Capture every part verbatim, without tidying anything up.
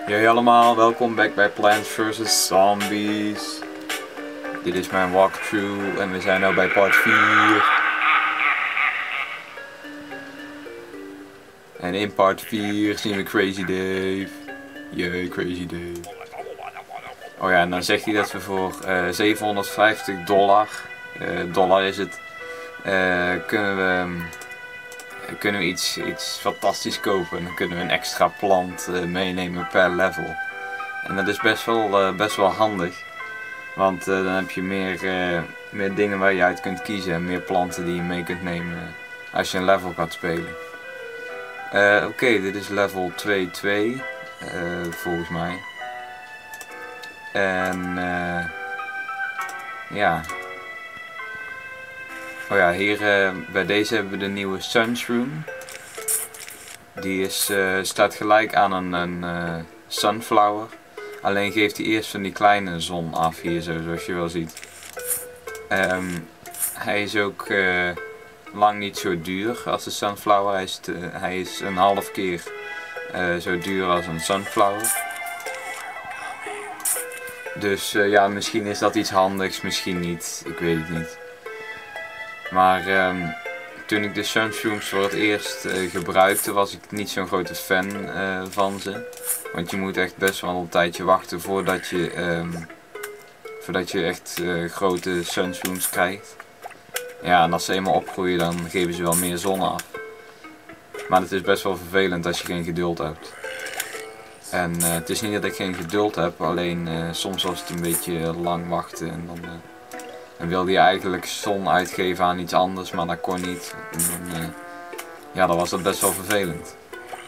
Hey allemaal, welkom back bij Plants versus. Zombies. Dit is mijn walkthrough en we zijn nu bij part vier. En in part vier zien we Crazy Dave. Jee, Crazy Dave. Oh ja, en dan zegt hij dat we voor uh, zevenhonderdvijftig dollar, uh, dollar is het, uh, kunnen we... kunnen we iets, iets fantastisch kopen. Dan kunnen we een extra plant uh, meenemen per level. En dat is best wel, uh, best wel handig. Want uh, dan heb je meer, uh, meer dingen waar je uit kunt kiezen. En meer planten die je mee kunt nemen als je een level gaat spelen. Uh, Oké, okay, dit is level twee twee. Uh, volgens mij. En uh, ja. Oh ja, hier uh, bij deze hebben we de nieuwe Sunshroom. Die is, uh, staat gelijk aan een, een uh, Sunflower. Alleen geeft hij eerst van die kleine zon af hier zo, zoals je wel ziet. Um, hij is ook uh, lang niet zo duur als de Sunflower. Hij is, te, hij is een half keer uh, zo duur als een Sunflower. Dus uh, ja, misschien is dat iets handigs, misschien niet. Ik weet het niet. Maar um, toen ik de Sunshrooms voor het eerst uh, gebruikte, was ik niet zo'n grote fan uh, van ze. Want je moet echt best wel een tijdje wachten voordat je, um, voordat je echt uh, grote Sunshrooms krijgt. Ja, en als ze eenmaal opgroeien, dan geven ze wel meer zon af. Maar het is best wel vervelend als je geen geduld hebt. En uh, het is niet dat ik geen geduld heb, alleen uh, soms was het een beetje lang wachten en dan... Uh, En wilde je eigenlijk zon uitgeven aan iets anders, maar dat kon niet. En dan, uh, ja, dan was dat best wel vervelend.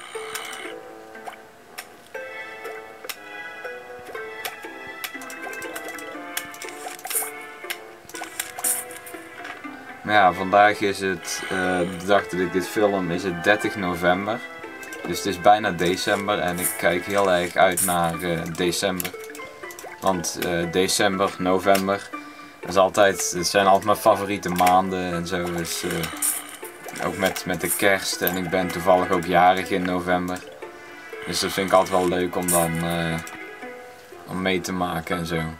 Maar ja, vandaag is het, uh, de dag dat ik dit film, is het dertig november. Dus het is bijna december en ik kijk heel erg uit naar uh, december. Want uh, december, november... Dat is altijd, het zijn altijd mijn favoriete maanden en zo, dus uh, ook met, met de kerst en ik ben toevallig ook jarig in november. Dus dat vind ik altijd wel leuk om dan uh, om mee te maken en zo.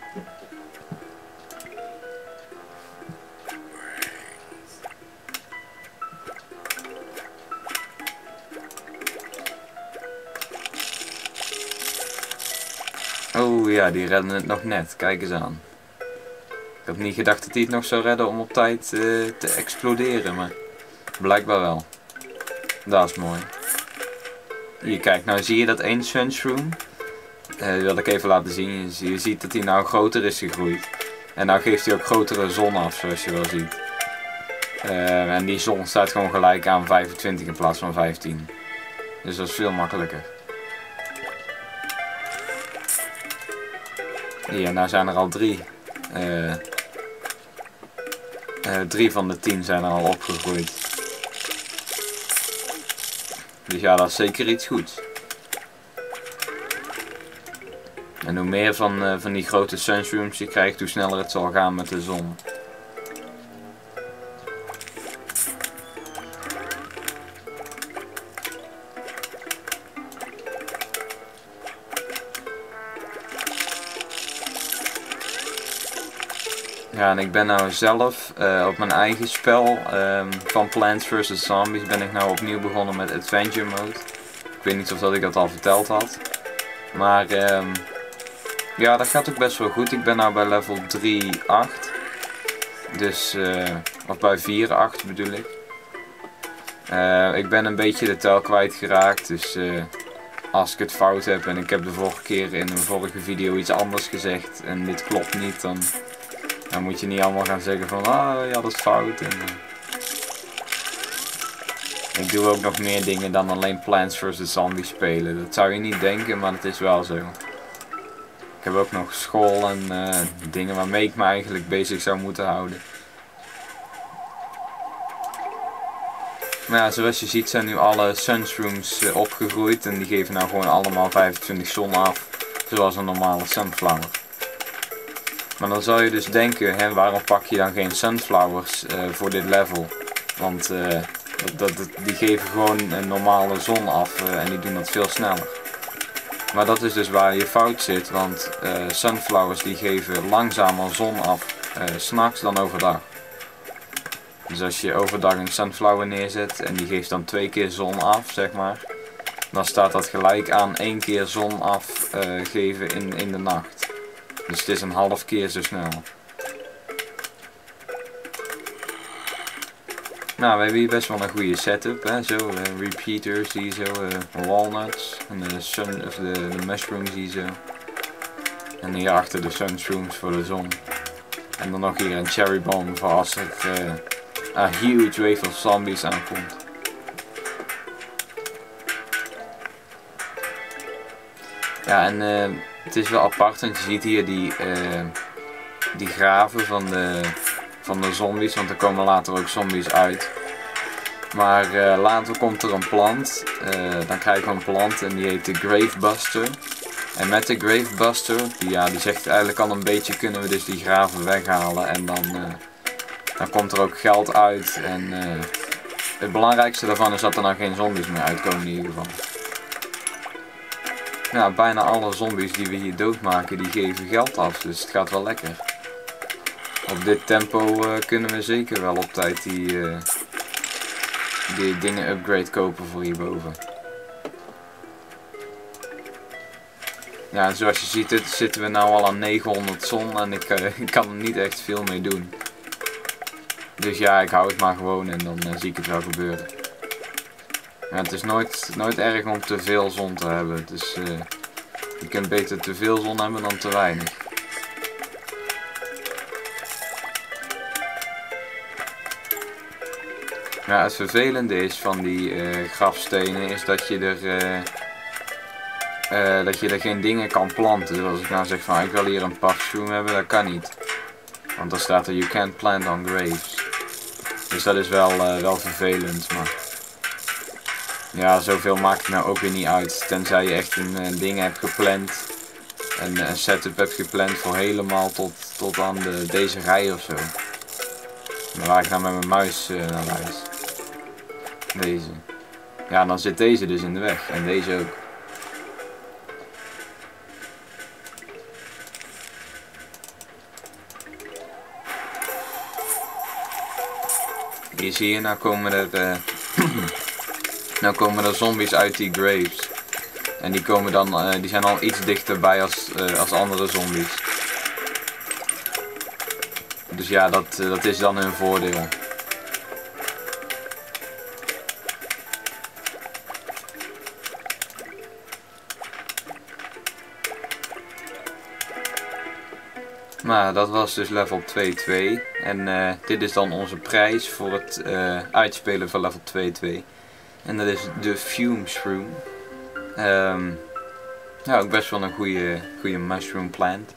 Oh ja, die redden het nog net, kijk eens aan. Ik had niet gedacht dat hij het nog zou redden om op tijd uh, te exploderen, maar blijkbaar wel. Dat is mooi. Hier, kijk, nou zie je dat één Sunshroom. Uh, dat wil ik even laten zien. Je, je ziet dat hij nou groter is gegroeid. En nou geeft hij ook grotere zon af, zoals je wel ziet. Uh, en die zon staat gewoon gelijk aan vijfentwintig in plaats van vijftien. Dus dat is veel makkelijker. Hier, nou zijn er al drie. Uh, Uh, drie van de tien zijn er al opgegroeid. Dus ja, dat is zeker iets goeds. En hoe meer van, uh, van die grote Sunshrooms je krijgt, hoe sneller het zal gaan met de zon. Ja, en ik ben nou zelf uh, op mijn eigen spel um, van Plants versus. Zombies ben ik nou opnieuw begonnen met Adventure Mode. Ik weet niet of dat ik dat al verteld had. Maar um, ja, dat gaat ook best wel goed. Ik ben nou bij level drie acht. Dus, uh, of bij vier acht bedoel ik. Uh, ik ben een beetje de tel kwijtgeraakt. Dus uh, als ik het fout heb en ik heb de vorige keer in een vorige video iets anders gezegd en dit klopt niet, dan... Dan moet je niet allemaal gaan zeggen van, ah ja, dat is fout. En, uh, ik doe ook nog meer dingen dan alleen Plants versus. Zombies spelen. Dat zou je niet denken, maar het is wel zo. Ik heb ook nog school en uh, dingen waarmee ik me eigenlijk bezig zou moeten houden. Maar ja, zoals je ziet zijn nu alle Sunshrooms uh, opgegroeid. En die geven nou gewoon allemaal vijfentwintig zon af. Zoals een normale Sunflower. Maar dan zou je dus denken, hè, waarom pak je dan geen Sunflowers uh, voor dit level? Want uh, dat, dat, die geven gewoon een normale zon af uh, en die doen dat veel sneller. Maar dat is dus waar je fout zit, want uh, sunflowers die geven langzamer zon af uh, 's nachts dan overdag. Dus als je overdag een sunflower neerzet en die geeft dan twee keer zon af, zeg maar, dan staat dat gelijk aan één keer zon afgeven uh, in, in de nacht. Dus het is een half keer zo snel. Nou, we hebben hier best wel een goede setup, hè? Zo, uh, repeaters hier zo, uh, walnuts, en de, sun, of de, de mushrooms hier zo. En hierachter de sunshrooms voor de zon. En dan nog hier een cherry bomb voor als er uh, een huge wave of zombies aankomt. Ja, en uh, het is wel apart, want je ziet hier die, uh, die graven van de, van de zombies, want er komen later ook zombies uit. Maar uh, later komt er een plant, uh, dan krijgen we een plant en die heet de Gravebuster. En met de Gravebuster, die, ja, die zegt eigenlijk al een beetje, kunnen we dus die graven weghalen en dan, uh, dan komt er ook geld uit. En uh, het belangrijkste daarvan is dat er dan geen zombies meer uitkomen in ieder geval. Ja, bijna alle zombies die we hier doodmaken, die geven geld af, dus het gaat wel lekker. Op dit tempo uh, kunnen we zeker wel op tijd die, uh, die dingen upgrade kopen voor hierboven. Ja, en zoals je ziet het, zitten we nu al aan negenhonderd zon en ik, uh, ik kan er niet echt veel mee doen. Dus ja, ik hou het maar gewoon en dan uh, zie ik het wel gebeuren. Ja, het is nooit, nooit erg om te veel zon te hebben. Dus uh, je kunt beter te veel zon hebben dan te weinig. Ja, het vervelende is van die uh, grafstenen is dat je er uh, uh, dat je er geen dingen kan planten. Dus als ik nou zeg van ik wil hier een parkshroom hebben, dat kan niet. Want dan staat er you can't plant on graves. Dus dat is wel, uh, wel vervelend, maar ja, zoveel maakt het nou ook weer niet uit. Tenzij je echt een, een ding hebt gepland. Een, een setup hebt gepland voor helemaal tot, tot aan de, deze rij of zo. Maar waar ik nou met mijn muis uh, naar wijs. Deze. Ja, dan zit deze dus in de weg. En deze ook. Hier zie je, nou komen er... Uh, nou komen er zombies uit die graves. En die komen dan, uh, die zijn al iets dichterbij als, uh, als andere zombies. Dus ja, dat, uh, dat is dan hun voordeel. Maar dat was dus level twee twee. En uh, dit is dan onze prijs voor het uh, uitspelen van level twee twee. En dat is de Fume Shroom. Um, ja, ook best wel een goede, goede mushroom plant.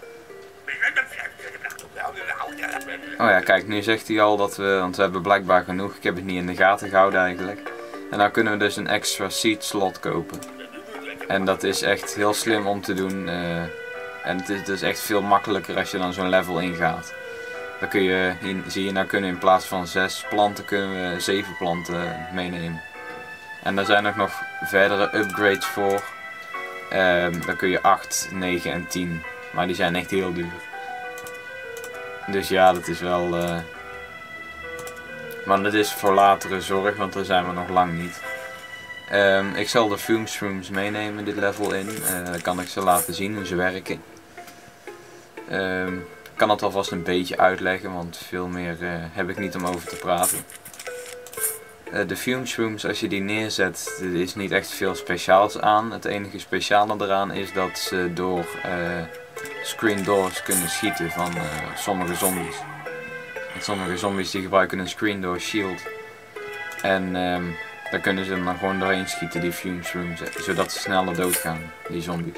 Oh ja, kijk, nu zegt hij al dat we, want we hebben blijkbaar genoeg. Ik heb het niet in de gaten gehouden eigenlijk. En dan kunnen we dus een extra seed slot kopen. En dat is echt heel slim om te doen. Uh, en het is dus echt veel makkelijker als je dan zo'n level ingaat. Dan kun je, hier, zie je, nou kunnen we in plaats van zes planten, kunnen we zeven planten meenemen. En daar zijn ook nog verdere upgrades voor. Um, dan kun je acht, negen en tien. Maar die zijn echt heel duur. Dus ja, dat is wel... Uh... Maar dat is voor latere zorg, want daar zijn we nog lang niet. Um, ik zal de Fume Shrooms meenemen dit level in. Uh, dan kan ik ze laten zien hoe ze werken. Um, ik kan het alvast een beetje uitleggen, want veel meer uh, heb ik niet om over te praten. Uh, de Fume Shrooms, als je die neerzet, er is niet echt veel speciaals aan. Het enige speciale eraan is dat ze door uh, screen doors kunnen schieten van uh, sommige zombies. En sommige zombies die gebruiken een screen door shield. En um, daar kunnen ze dan gewoon doorheen schieten, die Fume Shrooms, zodat ze sneller doodgaan, die zombies.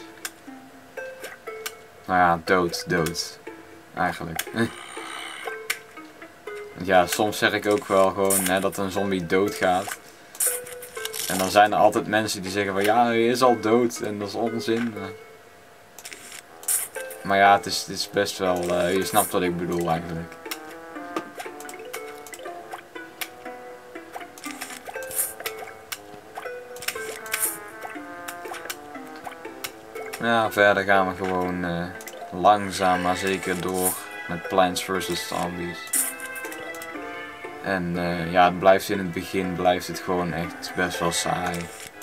Nou ja, dood, dood. Eigenlijk. Ja, soms zeg ik ook wel gewoon hè, dat een zombie doodgaat. En dan zijn er altijd mensen die zeggen van ja, hij is al dood en dat is onzin. Maar ja, het is, het is best wel, uh, je snapt wat ik bedoel eigenlijk. Ja, verder gaan we gewoon uh, langzaam maar zeker door met Plants versus. Zombies. En uh, ja, het blijft in het begin blijft het gewoon echt best wel saai.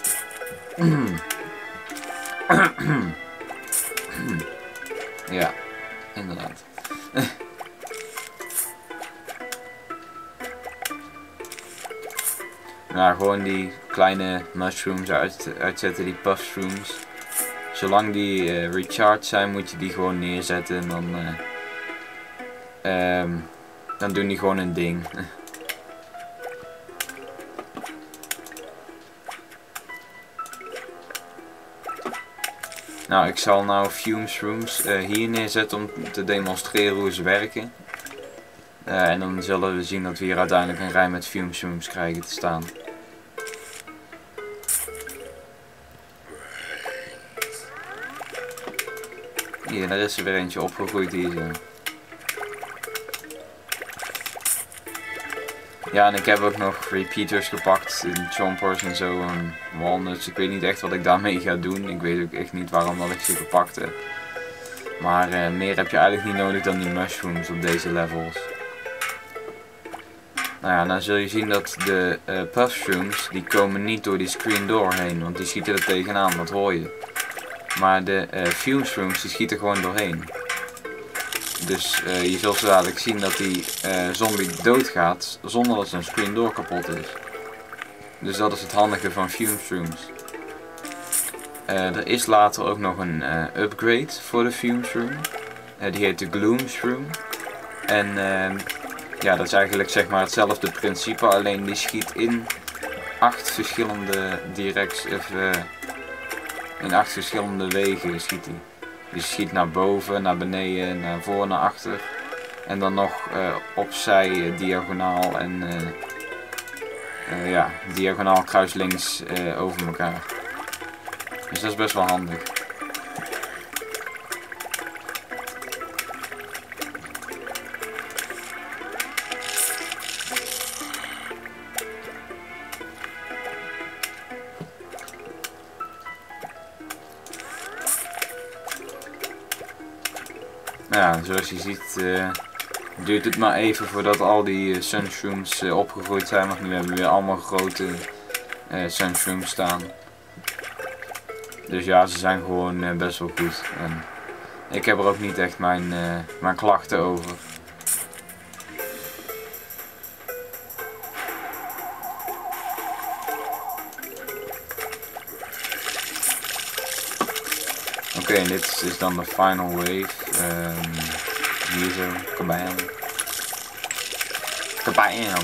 Ja, inderdaad. Nou, gewoon die kleine mushrooms uit, uitzetten, die puffshrooms. Zolang die uh, recharged zijn, moet je die gewoon neerzetten en dan, uh, um, dan doen die gewoon een ding. Nou, ik zal nou fume shrooms uh, hier neerzetten om te demonstreren hoe ze werken. Uh, en dan zullen we zien dat we hier uiteindelijk een rij met fume shrooms krijgen te staan. Hier, daar is er weer eentje opgegroeid hier zo. Ja, en ik heb ook nog repeaters gepakt, chompers en zo, en walnuts. Ik weet niet echt wat ik daarmee ga doen. Ik weet ook echt niet waarom dat ik ze gepakt heb. Maar uh, meer heb je eigenlijk niet nodig dan die mushrooms op deze levels. Nou ja, dan zul je zien dat de uh, puffshrooms, die komen niet door die screen door heen, want die schieten er tegenaan, dat hoor je. Maar de uh, fume shrooms, die schieten gewoon doorheen. Dus uh, je zult zo dadelijk zien dat die uh, zombie doodgaat zonder dat zijn screen door kapot is. Dus dat is het handige van fume shrooms. Uh, er is later ook nog een uh, upgrade voor de fume shroom. Uh, die heet de gloom shroom. En uh, ja, dat is eigenlijk zeg maar hetzelfde principe, alleen die schiet in acht verschillende directies, of uh, in acht verschillende wegen schiet hij. Die schiet naar boven, naar beneden, naar voor, naar achter. En dan nog uh, opzij, uh, diagonaal en uh, uh, ja, diagonaal kruislinks uh, over elkaar. Dus dat is best wel handig. Ja, zoals je ziet uh, duurt het maar even voordat al die uh, sunshrooms uh, opgegroeid zijn. Want nu hebben we weer allemaal grote uh, sunshrooms staan. Dus ja, ze zijn gewoon uh, best wel goed. En ik heb er ook niet echt mijn, uh, mijn klachten over. Oké, okay, dit is dan de final wave. Um, hier zo, kabam. Kabam.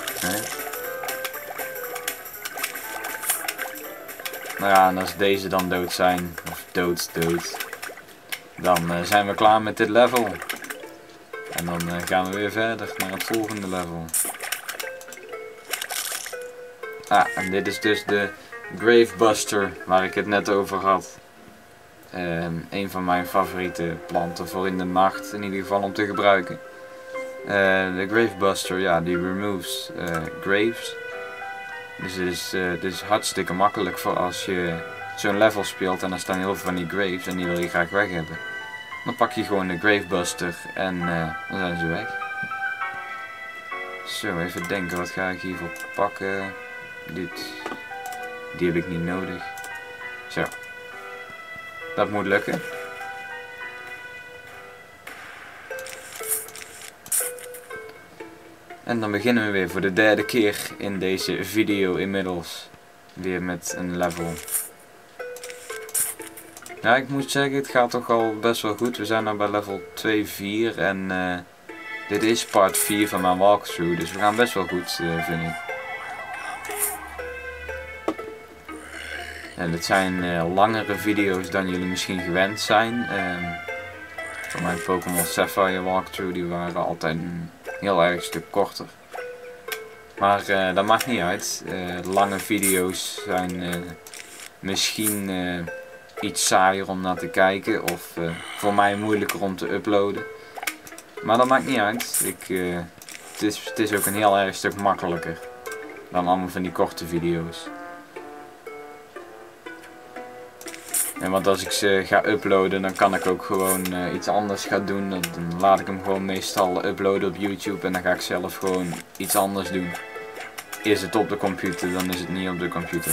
Nou ja, en als deze dan dood zijn, of dood, dood, dan uh, zijn we klaar met dit level. En dan uh, gaan we weer verder naar het volgende level. Ah, en dit is dus de Gravebuster waar ik het net over had. Um, een van mijn favoriete planten voor in de nacht, in ieder geval om te gebruiken. Uh, de Gravebuster, ja, die removes uh, graves. Dus het is, uh, het is hartstikke makkelijk voor als je zo'n level speelt en er staan heel veel van die graves en die wil je graag weg hebben. Dan pak je gewoon de Gravebuster en uh, dan zijn ze weg. Zo, even denken, wat ga ik hiervoor pakken? Dit, die heb ik niet nodig. Zo. Dat moet lukken. En dan beginnen we weer voor de derde keer in deze video inmiddels. Weer met een level. Ja, ik moet zeggen, het gaat toch al best wel goed. We zijn nu bij level twee vier en uh, dit is part vier van mijn walkthrough. Dus we gaan best wel goed, uh, vind ik. En dit zijn uh, langere video's dan jullie misschien gewend zijn. Um, van mijn Pokémon Sapphire walkthrough, die waren altijd een heel erg stuk korter. Maar uh, dat maakt niet uit. Uh, lange video's zijn uh, misschien uh, iets saaier om naar te kijken. Of uh, voor mij moeilijker om te uploaden. Maar dat maakt niet uit. Ik, uh, het, is, het is ook een heel erg stuk makkelijker dan allemaal van die korte video's. En want als ik ze ga uploaden, dan kan ik ook gewoon uh, iets anders gaan doen. Dan, dan laat ik hem gewoon meestal uploaden op YouTube en dan ga ik zelf gewoon iets anders doen. Is het op de computer, dan is het niet op de computer.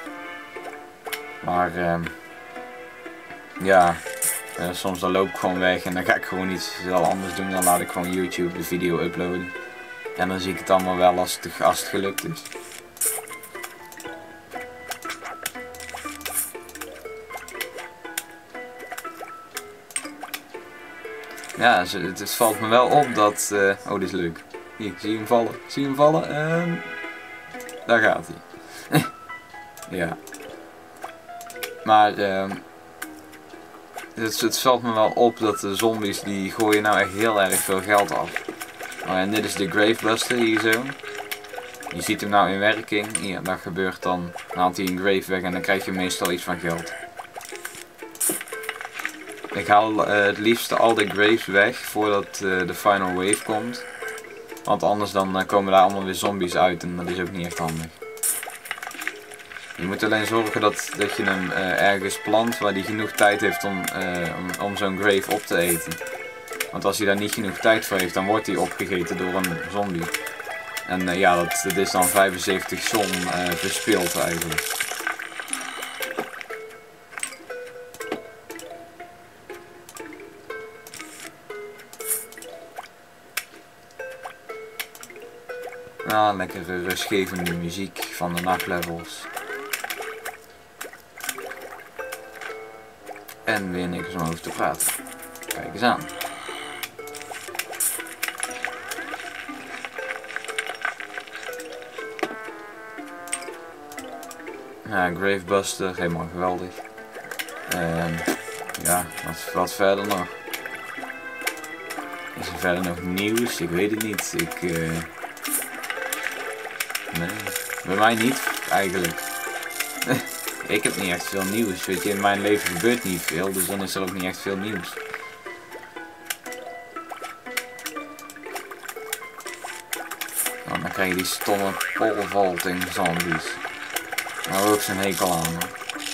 Maar uh, ja, uh, soms dan loop ik gewoon weg en dan ga ik gewoon iets heel anders doen. Dan laat ik gewoon YouTube de video uploaden. En dan zie ik het allemaal wel als het, als het gelukt is. Ja, het, het valt me wel op dat... Uh, oh, dit is leuk. Hier, zie je hem vallen? Zie je hem vallen? En... daar gaat hij. Ja. Maar... Uh, het, het valt me wel op dat de zombies die gooien nou echt heel erg veel geld af. Oh, en dit is de Gravebuster hier zo. Je ziet hem nou in werking. Hier, dat gebeurt dan. Dan haalt hij een grave weg en dan krijg je meestal iets van geld. Ik haal uh, het liefste al de graves weg voordat uh, de final wave komt. Want anders dan uh, komen daar allemaal weer zombies uit en dat is ook niet echt handig. Je moet alleen zorgen dat, dat je hem uh, ergens plant waar hij genoeg tijd heeft om, uh, om, om zo'n grave op te eten. Want als hij daar niet genoeg tijd voor heeft, dan wordt hij opgegeten door een zombie. En uh, ja, dat, dat is dan vijfenzeventig zon uh, verspild eigenlijk. Nou, lekkere rustgevende muziek van de nachtlevels. En weer niks om over te praten. Kijk eens aan. Ja, Gravebuster, helemaal geweldig. En ja, wat, wat verder nog? Is er verder nog nieuws? Ik weet het niet. Ik... Uh... Nee, bij mij niet eigenlijk. Ik heb niet echt veel nieuws, weet je, in mijn leven gebeurt niet veel, dus dan is er ook niet echt veel nieuws. Nou, dan krijg je die stomme polevaulting zombies. Daar heb ik zo'n hekel aan. Hoor.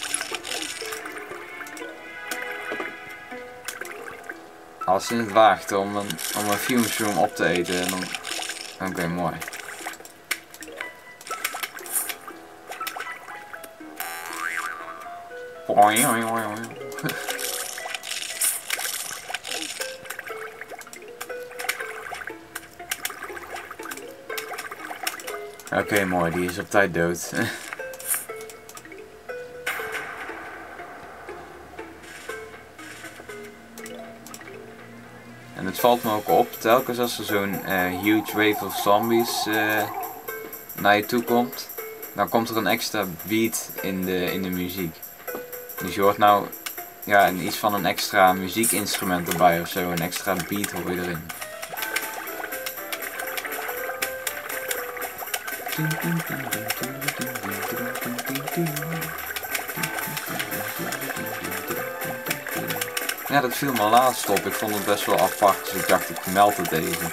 Als je het waagt om een, om een fume shroom op te eten, dan... Oké, okay, mooi. Oké, okay, mooi, die is op tijd dood. En het valt me ook op, telkens als er zo'n uh, huge wave of zombies uh, naar je toe komt, dan komt er een extra beat in de, in de muziek. Dus je hoort nou ja, iets van een extra muziekinstrument erbij of zo, een extra beat hoor je erin. Ja, dat viel me laatst op. Ik vond het best wel apart, dus ik dacht ik meld het even.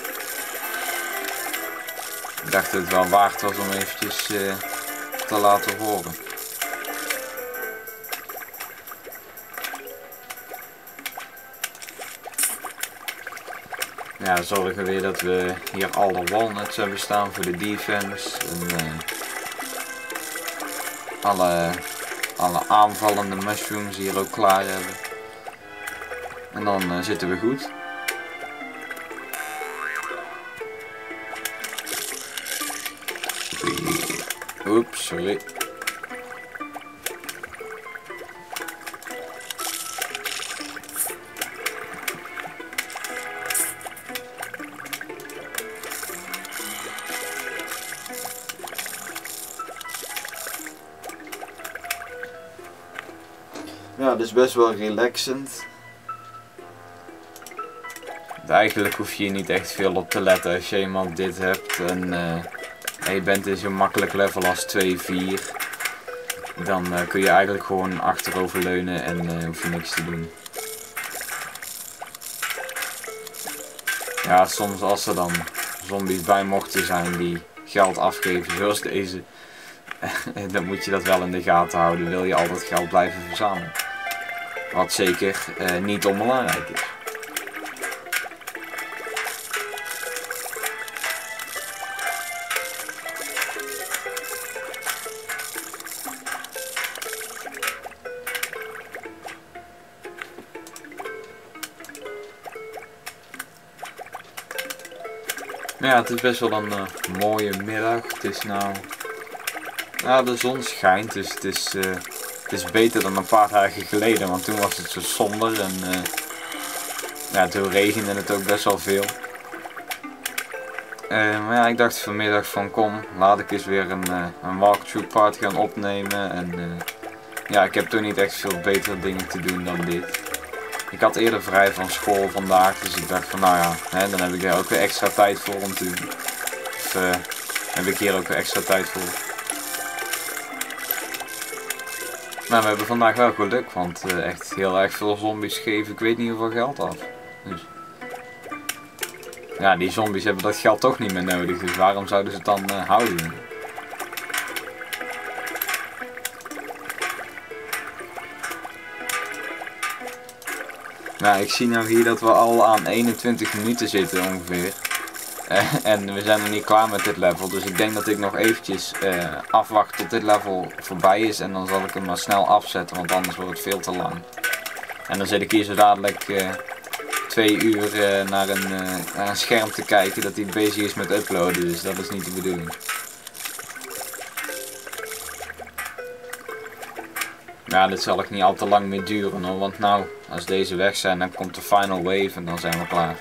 Ik dacht dat het wel waard was om eventjes uh, te laten horen. Ja, zorgen weer dat we hier alle walnuts hebben staan voor de defense. En, uh, alle, alle aanvallende mushrooms hier ook klaar hebben. En dan uh, zitten we goed. Oeps, sorry. Ja, dus best wel relaxend. Eigenlijk hoef je hier niet echt veel op te letten als je eenmaal dit hebt en, uh, en je bent in zo'n makkelijk level als twee vier. Dan uh, kun je eigenlijk gewoon achterover leunen en uh, hoef je niks te doen. Ja, soms als er dan zombies bij mochten zijn die geld afgeven zoals deze, dan moet je dat wel in de gaten houden, wil je altijd geld blijven verzamelen. Wat zeker uh, niet onbelangrijk is. Ja, het is best wel een uh, mooie middag. Het is nou... Nou, de zon schijnt, dus het is, uh, het is beter dan een paar dagen geleden, want toen was het zo somber en uh, ja, toen regende het ook best wel veel. Uh, maar ja, ik dacht vanmiddag van kom, laat ik eens weer een, uh, een walkthrough part gaan opnemen en uh, ja, ik heb toen niet echt veel betere dingen te doen dan dit. Ik had eerder vrij van school vandaag, dus ik dacht van nou ja, hè, dan heb ik er ook weer extra tijd voor om te doen. Of uh, heb ik hier ook weer extra tijd voor. Maar we hebben vandaag wel geluk, want uh, echt heel erg veel zombies geven ik weet niet hoeveel geld af. Dus ja, die zombies hebben dat geld toch niet meer nodig, dus waarom zouden ze het dan uh, houden? Nou, ik zie nou hier dat we al aan eenentwintig minuten zitten ongeveer. Uh, en we zijn nog niet klaar met dit level, dus ik denk dat ik nog eventjes uh, afwacht tot dit level voorbij is. En dan zal ik hem maar snel afzetten, want anders wordt het veel te lang. En dan zit ik hier zo dadelijk uh, twee uur uh, naar, een, uh, naar een scherm te kijken dat hij bezig is met uploaden, dus dat is niet de bedoeling. Ja, dit zal ook niet al te lang meer duren hoor, want nou, als deze weg zijn dan komt de final wave en dan zijn we klaar.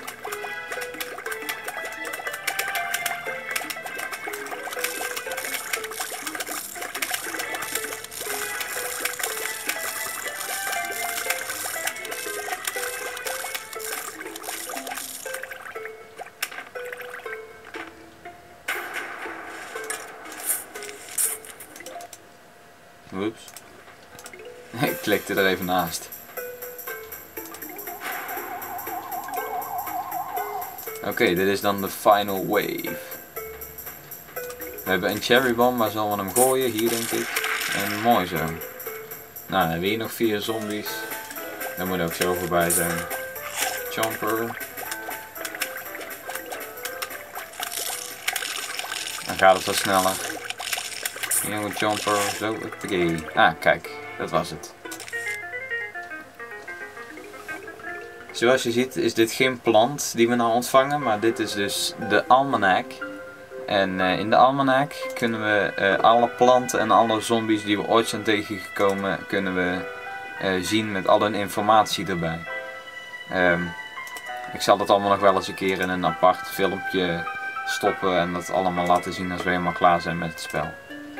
Oeps. Ik klikte er even naast. Oké, okay, dit is dan de final wave. We hebben een cherry bomb, waar zullen we hem gooien? Hier denk ik. En mooi zo. Nou, dan hebben we hier nog vier zombies. Dat moet ook zo voorbij zijn. Chomper. Dan gaat het wat sneller. Jonge Chomper, zo, oké. Ah, kijk, dat was het. Zoals je ziet is dit geen plant die we nou ontvangen, maar dit is dus de almanak. En uh, in de almanak kunnen we uh, alle planten en alle zombies die we ooit zijn tegengekomen, kunnen we uh, zien met al hun informatie erbij. Um, ik zal dat allemaal nog wel eens een keer in een apart filmpje stoppen en dat allemaal laten zien als we helemaal klaar zijn met het spel.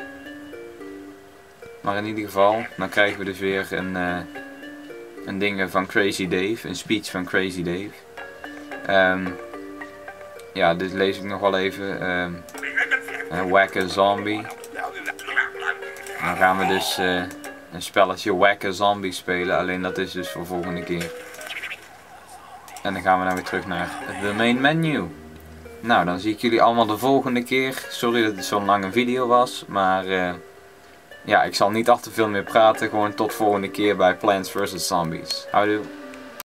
Maar in ieder geval, dan krijgen we dus weer een, uh, een ding van Crazy Dave, een speech van Crazy Dave. Um, ja, dit lees ik nog wel even. Um, uh, Whack a Zombie. Dan gaan we dus uh, een spelletje Whack a Zombie spelen, alleen dat is dus voor volgende keer. En dan gaan we dan weer terug naar de main menu. Nou, dan zie ik jullie allemaal de volgende keer. Sorry dat het zo'n lange video was, maar... Uh, Ja, ik zal niet al te veel meer praten, gewoon tot volgende keer bij Plants versus. Zombies. Houdoe.